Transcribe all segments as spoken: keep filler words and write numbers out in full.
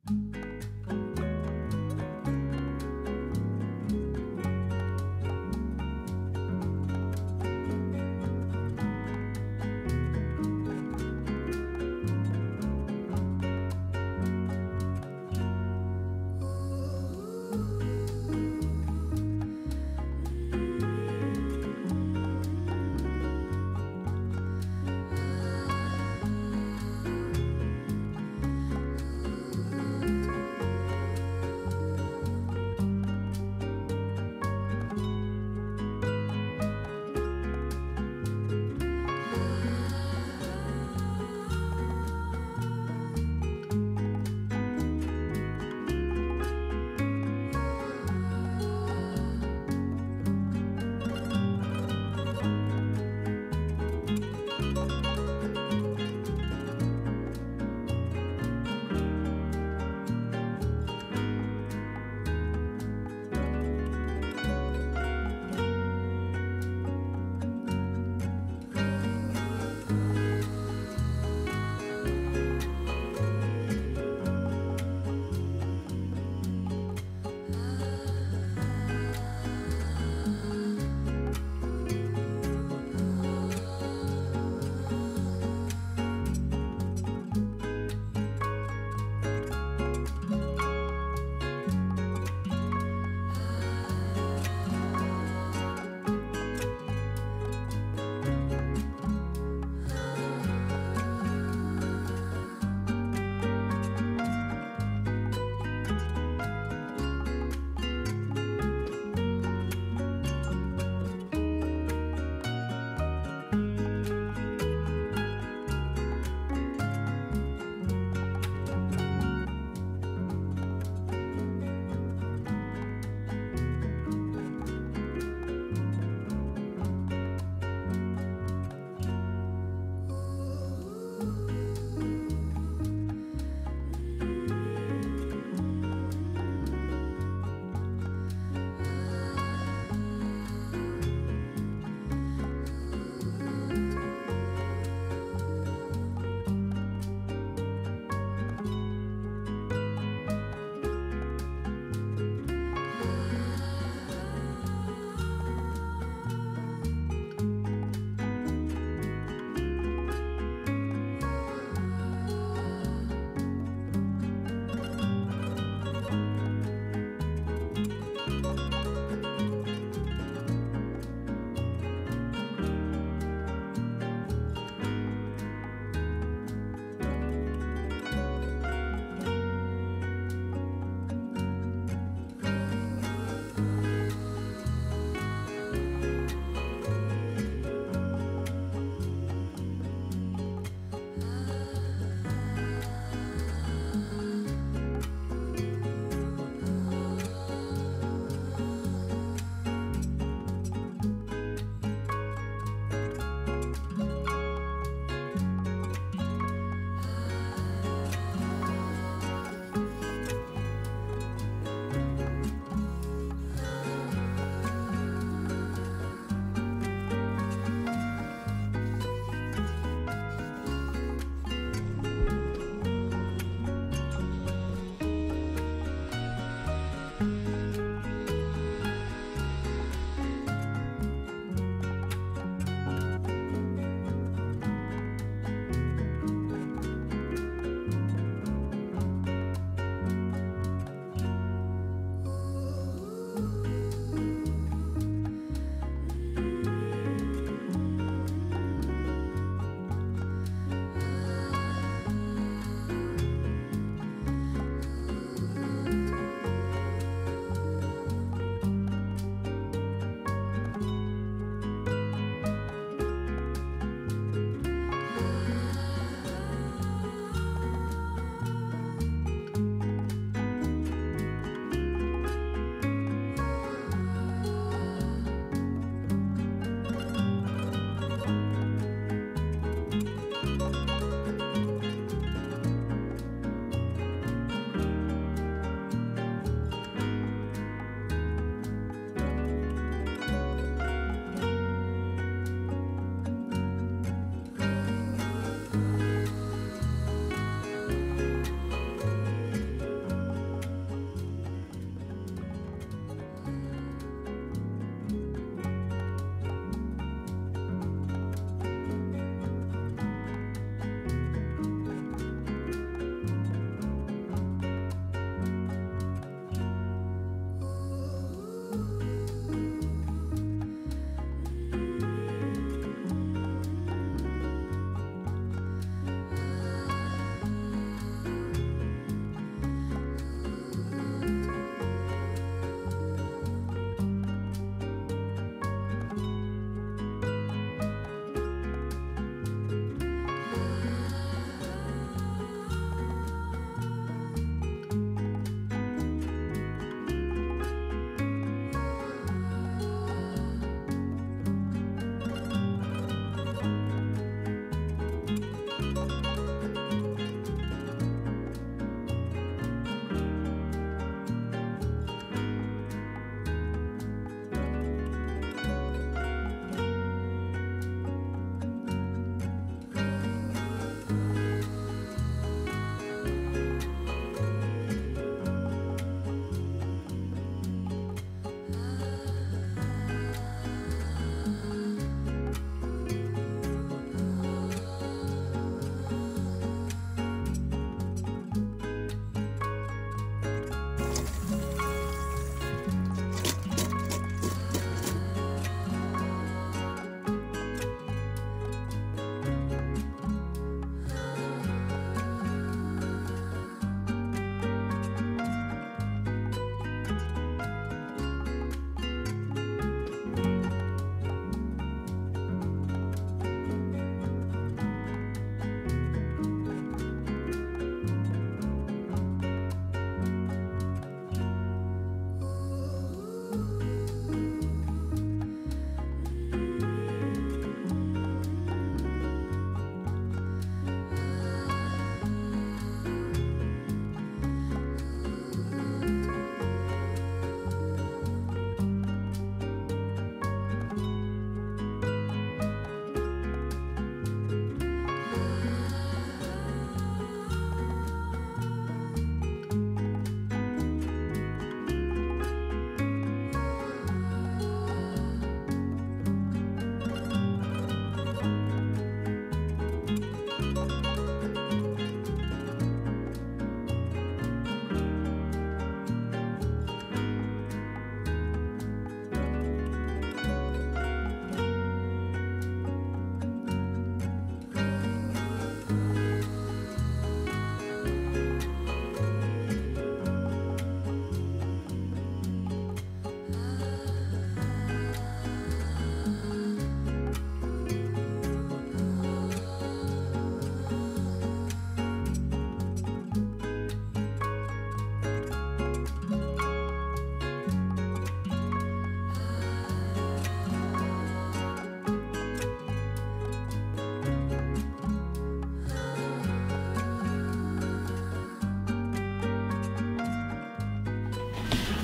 Thank you.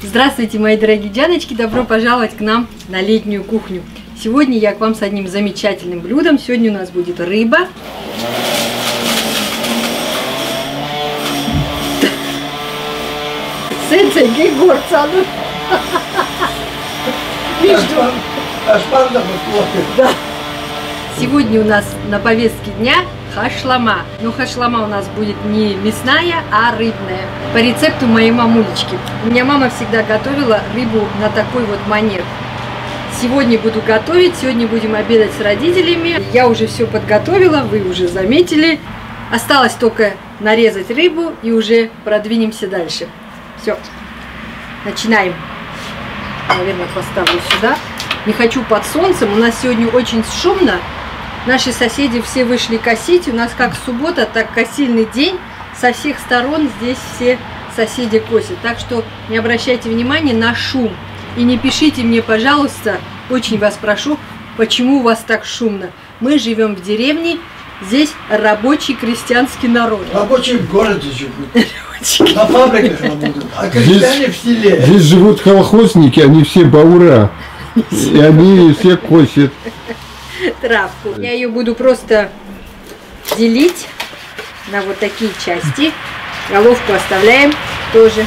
Здравствуйте, мои дорогие Дианочки! Добро пожаловать к нам на летнюю кухню. Сегодня я к вам с одним замечательным блюдом. Сегодня у нас будет рыба. Сенсей Гейгорцану. Сегодня у нас на повестке дня хашлама. Но хашлама у нас будет не мясная, а рыбная. По рецепту моей мамулечки. У меня мама всегда готовила рыбу на такой вот манер. Сегодня буду готовить, сегодня будем обедать с родителями. Я уже все подготовила, вы уже заметили. Осталось только нарезать рыбу и уже продвинемся дальше. Все, начинаем. Наверное, поставлю сюда. Не хочу под солнцем, у нас сегодня очень шумно. Наши соседи все вышли косить. У нас как суббота, так косильный день. Со всех сторон здесь все соседи косят. Так что не обращайте внимания на шум. И не пишите мне, пожалуйста, очень вас прошу, почему у вас так шумно. Мы живем в деревне, здесь рабочий крестьянский народ. Рабочий в городе живут. На фабриках работают, а крестьяне в селе. Здесь живут колхозники, они все баура. И они все косят травку. Я ее буду просто делить на вот такие части. Головку оставляем тоже.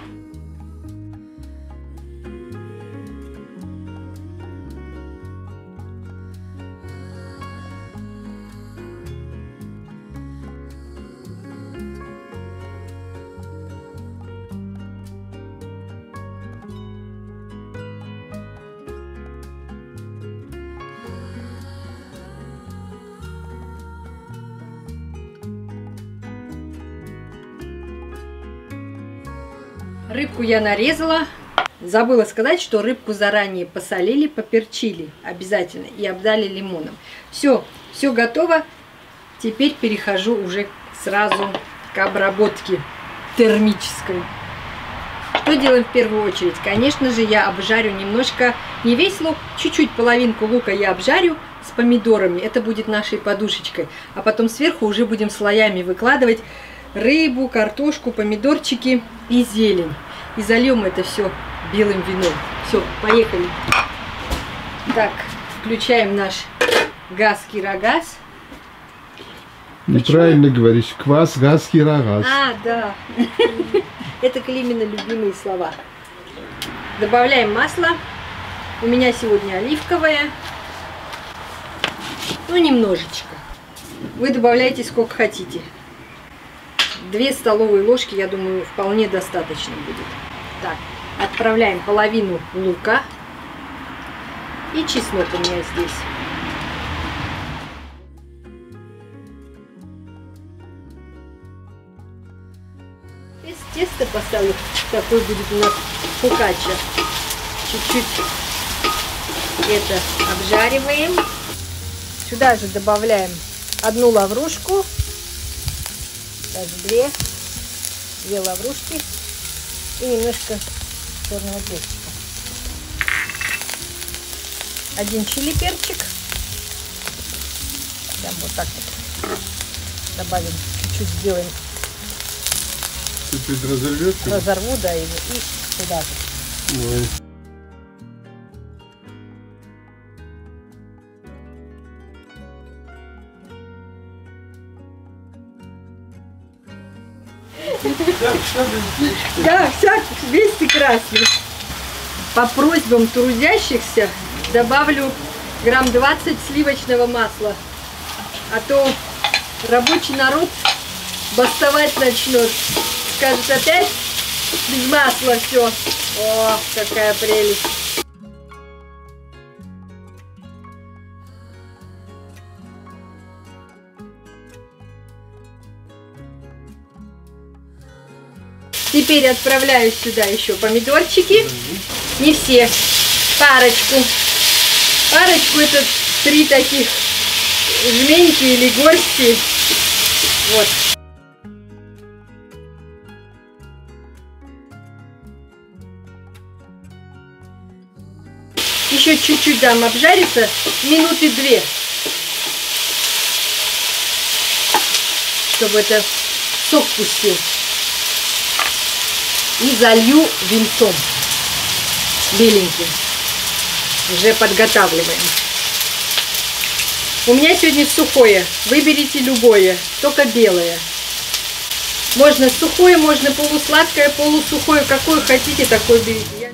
Рыбку я нарезала. Забыла сказать, что рыбку заранее посолили, поперчили обязательно и обдали лимоном. Все, все готово. Теперь перехожу уже сразу к обработке термической. Что делаем в первую очередь? Конечно же, я обжарю немножко, не весь лук, чуть-чуть половинку лука я обжарю с помидорами. Это будет нашей подушечкой. А потом сверху уже будем слоями выкладывать рыбу, картошку, помидорчики и зелень. И зальем это все белым вином. Все, поехали. Так, включаем наш газ кирогаз. Неправильно Почему? Говоришь, квас, газ, кирогаз. А, да. Это Климина любимые слова. Добавляем масло. У меня сегодня оливковое. Ну, немножечко. Вы добавляете сколько хотите. Две столовые ложки, я думаю, вполне достаточно будет. Так, отправляем половину лука. И чеснок у меня здесь. Из теста поставлю. Такой будет у нас фокачча. Чуть-чуть это обжариваем. Сюда же добавляем одну лаврушку. Даже две, две лаврушки и немножко черного перчика. Один чили перчик. Прям вот так вот добавим, чуть-чуть сделаем. Чуть-чуть разорвешь? Разорву, да, и, и сюда же. Ой. Да, всяк, весь прекрасный. По просьбам трудящихся добавлю грамм двадцать сливочного масла. А то рабочий народ бастовать начнет. Скажет, опять без масла все. О, какая прелесть. Теперь отправляю сюда еще помидорчики. Не все. Парочку. Парочку, это три таких жменьки или горсти. Вот. Еще чуть-чуть дам обжариться. Минуты две. Чтобы это сок пустил. И залью винцом беленьким. Уже подготавливаем. У меня сегодня сухое. Выберите любое, только белое. Можно сухое, можно полусладкое, полусухое. Какое хотите, такое берите.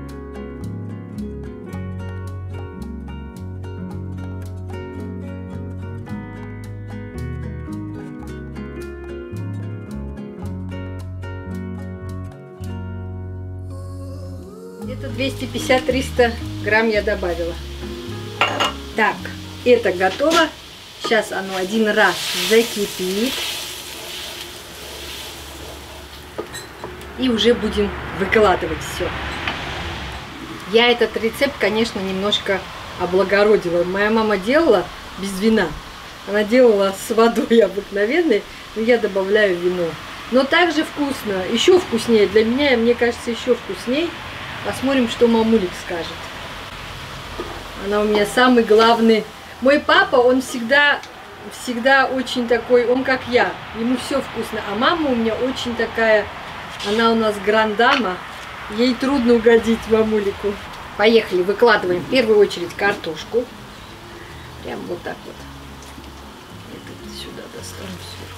Где-то двести пятьдесят — триста грамм я добавила. Так, это готово. Сейчас оно один раз закипит. И уже будем выкладывать все. Я этот рецепт, конечно, немножко облагородила. Моя мама делала без вина. Она делала с водой обыкновенной, но я добавляю вино. Но также вкусно, еще вкуснее. Для меня, мне кажется, еще вкуснее. Посмотрим, что мамулик скажет. Она у меня самый главный. Мой папа, он всегда, всегда очень такой, он как я. Ему все вкусно. А мама у меня очень такая, она у нас грандама. Ей трудно угодить мамулику. Поехали, выкладываем в первую очередь картошку. Прям вот так вот. Это сюда достану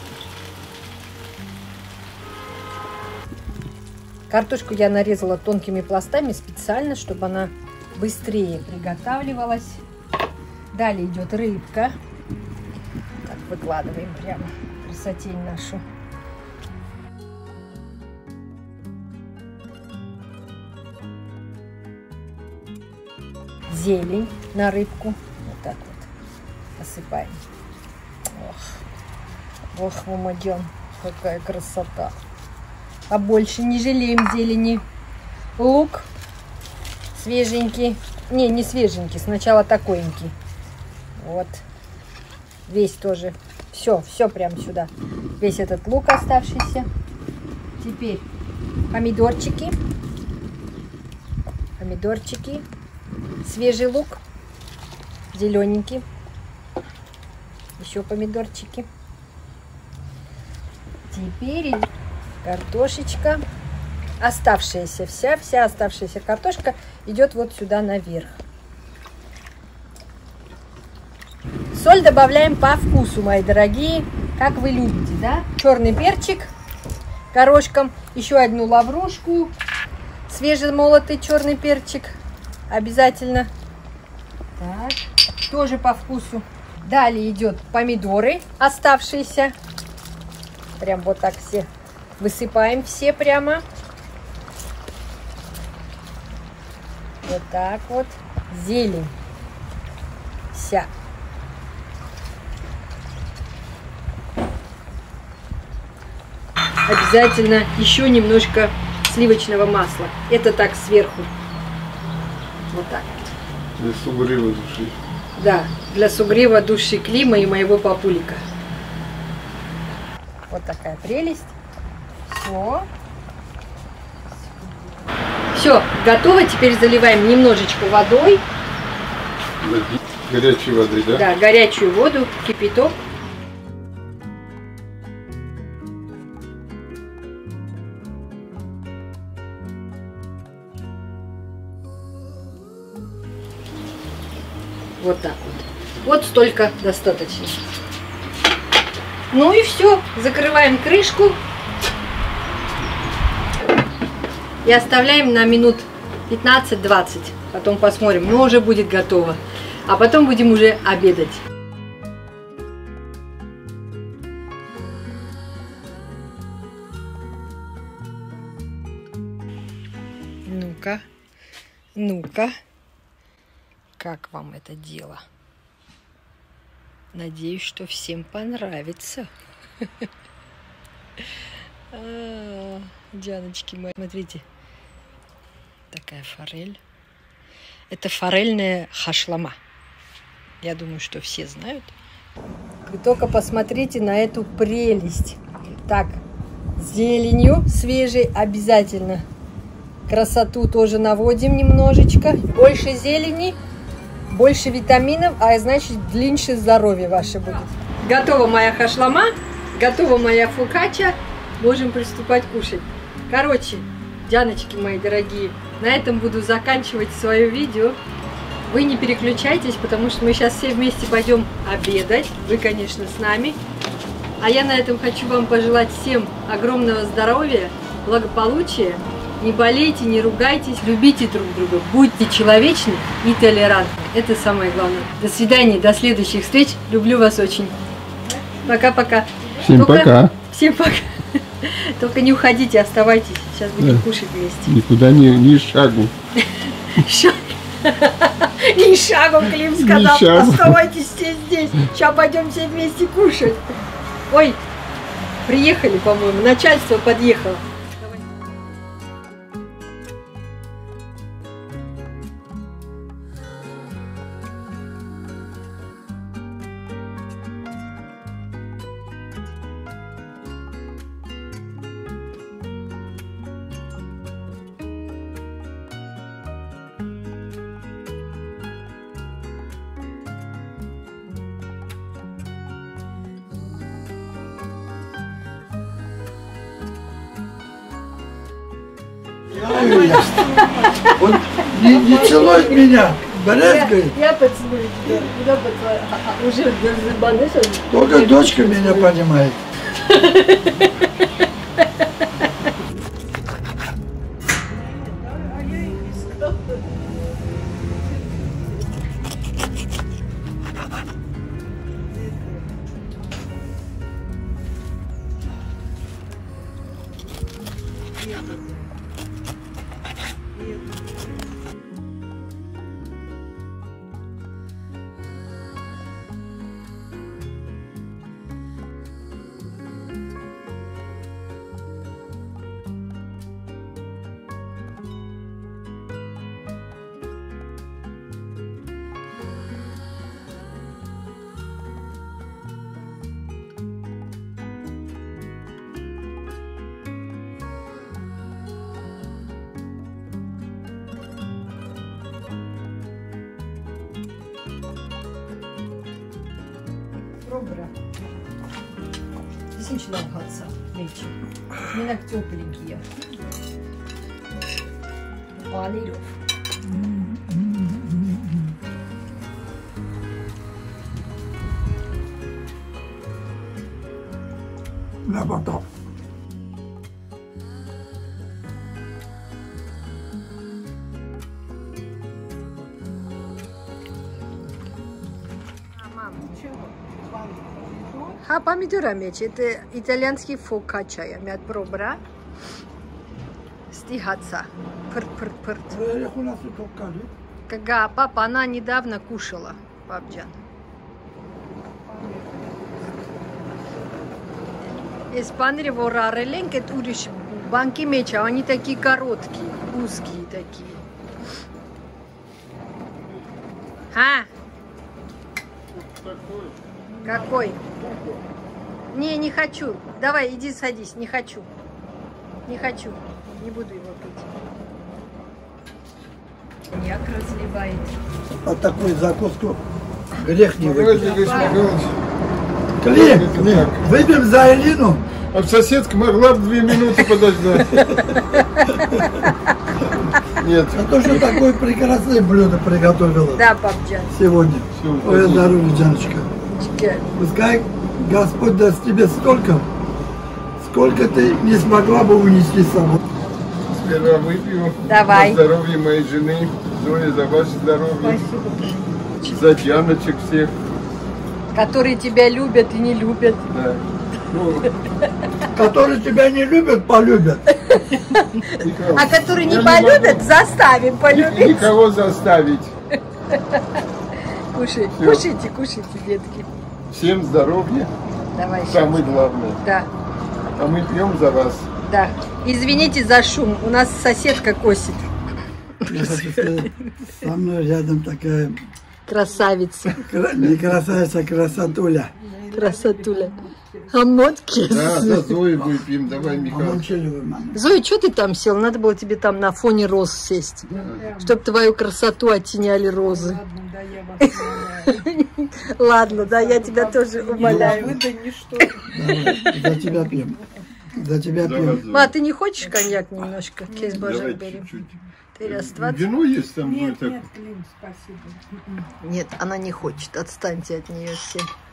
сверху. Картошку я нарезала тонкими пластами специально, чтобы она быстрее приготавливалась. Далее идет рыбка. Так, выкладываем прямо красотень нашу. Зелень на рыбку. Вот так вот посыпаем. Ох, ох, мамадьян, какая красота. А больше не жалеем зелени. Лук свеженький. Не, не свеженький, сначала такойенький. Вот. Весь тоже. Все, все прям сюда. Весь этот лук оставшийся. Теперь помидорчики. Помидорчики. Свежий лук. Зелененький. Еще помидорчики. Теперь картошечка. Оставшаяся вся, вся оставшаяся картошка идет вот сюда наверх. Соль добавляем по вкусу, мои дорогие, как вы любите, да? Черный перчик горошком, еще одну лаврушку, свежемолотый черный перчик, обязательно. Так, тоже по вкусу. Далее идет помидоры оставшиеся, прям вот так все высыпаем, все прямо. Вот так вот. Зелень вся. Обязательно еще немножко сливочного масла. Это так сверху. Вот так. Для сугрева души. Да, для сугрева души Клима и моего папулика. Вот такая прелесть. Все. Все, готово. Теперь заливаем немножечко водой. Горячей воды, да? Да, горячую воду, кипяток. Вот так вот. Вот столько достаточно. Ну и все. Закрываем крышку. И оставляем на минут пятнадцать-двадцать. Потом посмотрим. Но уже будет готово. А потом будем уже обедать. Ну-ка. Ну-ка. Как вам это дело? Надеюсь, что всем понравится. Дианочки мои, смотрите. Такая форель. Это форельная хашлама. Я думаю, что все знают. Вы только посмотрите на эту прелесть. Так, с зеленью свежей обязательно. Красоту тоже наводим немножечко. Больше зелени, больше витаминов, а значит, длиннее здоровье ваше будет. Готова моя хашлама, готова моя фокачча. Можем приступать кушать. Короче, Дианочки мои дорогие, на этом буду заканчивать свое видео. Вы не переключайтесь, потому что мы сейчас все вместе пойдем обедать. Вы, конечно, с нами. А я на этом хочу вам пожелать всем огромного здоровья, благополучия. Не болейте, не ругайтесь, любите друг друга, будьте человечны и толерантны. Это самое главное. До свидания, до следующих встреч. Люблю вас очень. Пока-пока. Всем Только... пока. Всем пока. Только не уходите, оставайтесь. Сейчас будем Да. кушать вместе. Никуда не, ни шагу. Ни шагом, Клим сказал, шагом. оставайтесь все здесь. Сейчас пойдем все вместе кушать. Ой, приехали, по-моему, начальство подъехало. Он не, не целует меня, Я, брезгает. я поцелую тебя. Куда поцелую? А, а, уже забанышен? Только дочка меня понимает. Пробра. Здесь начинал гаться вечер. Минак тепленькие. Валеров. На потом. А помидора меч, это итальянский фокачча, мят пробра. Стигаца. Пыр-пыр-пыр. Кага, папа, она недавно кушала, папджан. Испанри ворарелен, кетуриш банки меча, они такие короткие, узкие такие. А? Какой? Не, не хочу. Давай, иди садись. Не хочу. Не хочу. Не буду его пить. Коньяк разливает. А такую закуску грех не Погоди, выпить. Лесь Михайлович. Клим, Клим, выпьем за Элину. А соседка могла бы две минуты подождать. Нет. За то, что такое прекрасное блюдо приготовила Да, папджан. сегодня. Всё, Ой, спасибо. здоровье, Жаночка. Пускай Господь даст тебе столько, сколько ты не смогла бы унести с собой. Сперва выпью. Давай. За здоровье моей жены. Зоя, за ваше здоровье. Спасибо. За Дианочек всех. Которые тебя любят и не любят. Да. Ну, Которые тебя не любят, полюбят. никого. А которые не Я полюбят, могу заставим ни- полюбить. Никого заставить. Кушай, Всё. кушайте, кушайте, детки. Всем здоровья. Давай. щас. Самое главное. Да, А мы пьем за вас. да. Извините за шум, у нас соседка косит. Я хочу сказать, со мной рядом такая Красавица, кра- не красавица, а красотуля. красотуля. Хамотки. Да, за Зою выпьем. Давай, А Михаил. молчаливая мама. Зоя, что ты там сел? Надо было тебе там на фоне роз сесть, чтобы твою красоту оттеняли розы. Ладно, да, я тебя тоже умоляю. Давай, за тебя пьем. За тебя пьем. Ма, ты не хочешь коньяк немножко? Кейс божок берем. чуть-чуть. Ты раз двадцать. Вино есть там? Нет, будет нет, Клим, спасибо. Нет, она не хочет. Отстаньте от нее все.